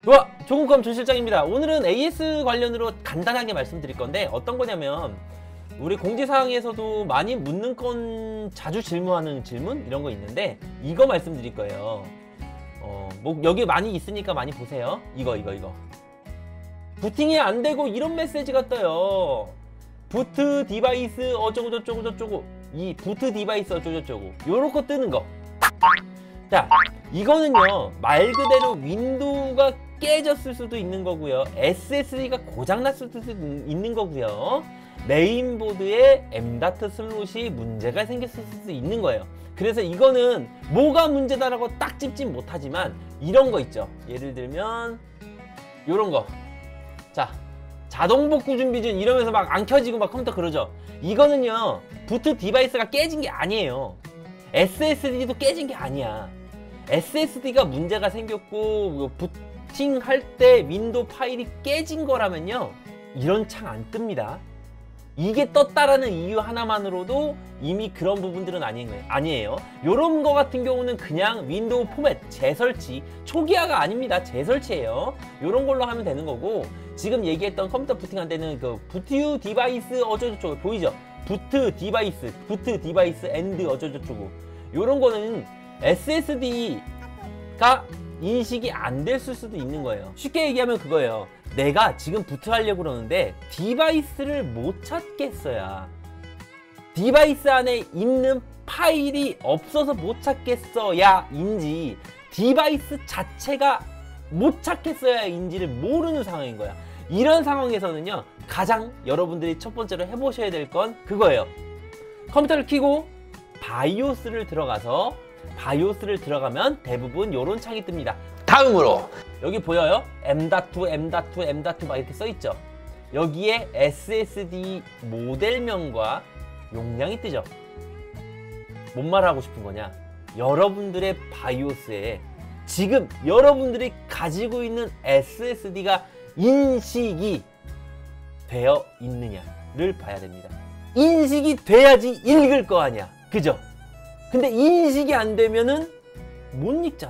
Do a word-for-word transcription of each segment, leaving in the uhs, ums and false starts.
좋아! 조금컴 조실장입니다. 오늘은 에이에스 관련으로 간단하게 말씀드릴 건데 어떤 거냐면 우리 공지사항에서도 많이 묻는 건 자주 질문하는 질문 이런 거 있는데 이거 말씀드릴 거예요. 어, 뭐 여기 많이 있으니까 많이 보세요. 이거 이거 이거 부팅이 안 되고 이런 메시지가 떠요. 부트 디바이스 어쩌고 저쩌고 저쩌고 이 부트 디바이스 어쩌고 저쩌고 요런 거 뜨는 거. 자, 이거는요 말 그대로 윈도우가 깨졌을 수도 있는 거고요, 에스에스디가 고장났을 수도 있는 거고요, 메인보드에 엠.닷 슬롯이 문제가 생겼을 수도 있는 거예요. 그래서 이거는 뭐가 문제다라고 딱 찝진 못하지만 이런 거 있죠. 예를 들면 요런 거. 자, 자동 복구 준비 중 이러면서 막 안 켜지고 막 컴퓨터 그러죠. 이거는요 부트 디바이스가 깨진 게 아니에요. 에스에스디도 깨진 게 아니야. 에스에스디가 문제가 생겼고 부팅할 때 윈도우 파일이 깨진 거라면요 이런 창 안 뜹니다. 이게 떴다라는 이유 하나만으로도 이미 그런 부분들은 아닌 거예요. 아니에요. 요런 거 같은 경우는 그냥 윈도우 포맷 재설치, 초기화가 아닙니다. 재설치예요. 요런 걸로 하면 되는 거고, 지금 얘기했던 컴퓨터 부팅할 때는 그 부트 디바이스 어쩌고저쩌고 보이죠? 부트 디바이스, 부트 디바이스 앤드 어쩌고저쩌고 요런 거는 에스에스디가 인식이 안 됐을 수도 있는 거예요. 쉽게 얘기하면 그거예요. 내가 지금 부트하려고 그러는데 디바이스를 못 찾겠어야, 디바이스 안에 있는 파일이 없어서 못 찾겠어야 인지 디바이스 자체가 못 찾겠어야 인지를 모르는 상황인 거야. 이런 상황에서는요 가장 여러분들이 첫 번째로 해보셔야 될 건 그거예요. 컴퓨터를 켜고 바이오스를 들어가서, 바이오스를 들어가면 대부분 요런 창이 뜹니다. 다음으로 여기 보여요? 엠.투, 엠.투, 엠.투 막 이렇게 써있죠. 여기에 에스에스디 모델명과 용량이 뜨죠. 뭔 말을 하고 싶은 거냐, 여러분들의 바이오스에 지금 여러분들이 가지고 있는 에스에스디가 인식이 되어 있느냐를 봐야 됩니다. 인식이 돼야지 읽을 거 아니야, 그죠? 근데 인식이 안 되면은 못 읽잖아.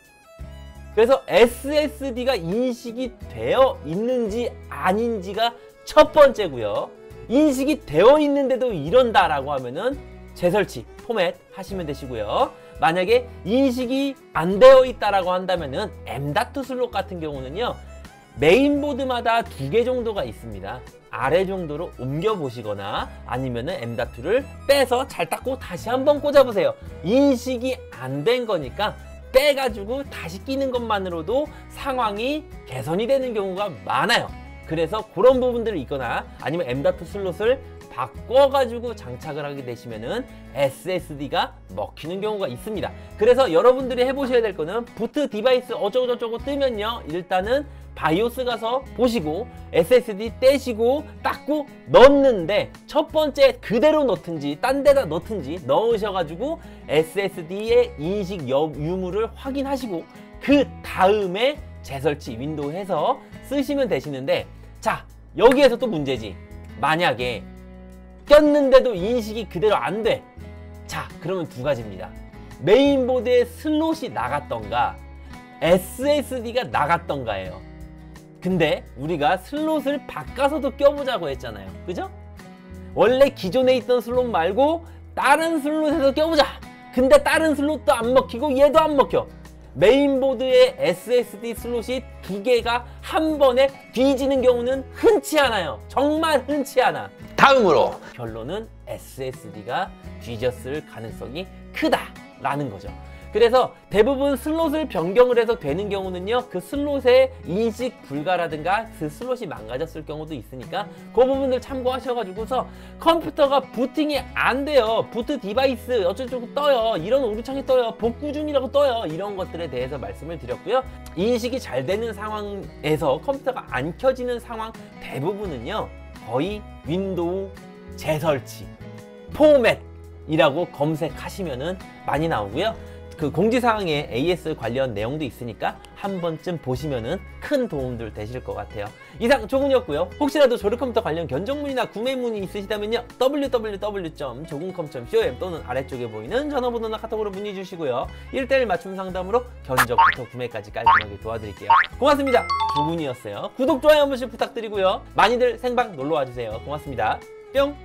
그래서 에스에스디가 인식이 되어 있는지 아닌지가 첫 번째고요. 인식이 되어 있는데도 이런다라고 하면은 재설치, 포맷 하시면 되시고요. 만약에 인식이 안 되어 있다라고 한다면은 엠.투 슬롯 같은 경우는요 메인보드마다 두 개 정도가 있습니다. 아래 정도로 옮겨 보시거나 아니면은 엠.투를 빼서 잘 닦고 다시 한번 꽂아보세요. 인식이 안 된 거니까 빼가지고 다시 끼는 것만으로도 상황이 개선이 되는 경우가 많아요. 그래서 그런 부분들이 있거나 아니면 엠.투 슬롯을 바꿔가지고 장착을 하게 되시면은 에스에스디가 먹히는 경우가 있습니다. 그래서 여러분들이 해보셔야 될 거는 부트 디바이스 어쩌고저쩌고 뜨면요 일단은 바이오스 가서 보시고 에스에스디 떼시고 닦고 넣는데, 첫 번째 그대로 넣든지 딴 데다 넣든지 넣으셔가지고 에스에스디의 인식 유무를 확인하시고 그 다음에 재설치 윈도우 해서 쓰시면 되시는데, 자 여기에서 또 문제지. 만약에 꼈는데도 인식이 그대로 안 돼. 자 그러면 두 가지입니다. 메인보드에 슬롯이 나갔던가 에스에스디가 나갔던가예요. 근데 우리가 슬롯을 바꿔서도 껴보자고 했잖아요, 그죠? 원래 기존에 있던 슬롯 말고 다른 슬롯에서 껴보자. 근데 다른 슬롯도 안 먹히고 얘도 안 먹혀. 메인보드에 에스에스디 슬롯이 두 개가 한 번에 뒤지는 경우는 흔치 않아요. 정말 흔치 않아. 다음으로 결론은 에스에스디가 뒤졌을 가능성이 크다라는 거죠. 그래서 대부분 슬롯을 변경을 해서 되는 경우는요 그 슬롯의 인식 불가라든가 그 슬롯이 망가졌을 경우도 있으니까 그 부분들 참고하셔가지고서 컴퓨터가 부팅이 안 돼요, 부트 디바이스 어쩌고저쩌고 떠요, 이런 오류창이 떠요, 복구 중이라고 떠요, 이런 것들에 대해서 말씀을 드렸고요. 인식이 잘 되는 상황에서 컴퓨터가 안 켜지는 상황 대부분은요 거의 윈도우 재설치, 포맷 이라고 검색하시면은 많이 나오고요. 그 공지사항에 에이에스 관련 내용도 있으니까 한 번쯤 보시면은 큰 도움들 되실 것 같아요. 이상 조궁이었고요. 혹시라도 조립컴퓨터 관련 견적문이나 구매 문의 있으시다면요 더블유 더블유 더블유 점 조궁컴 점 컴 또는 아래쪽에 보이는 전화번호나 카톡으로 문의 주시고요. 일 대일 맞춤 상담으로 견적부터 구매까지 깔끔하게 도와드릴게요. 고맙습니다. 조궁이었어요. 구독, 좋아요 한 번씩 부탁드리고요. 많이들 생방 놀러와 주세요. 고맙습니다. 뿅!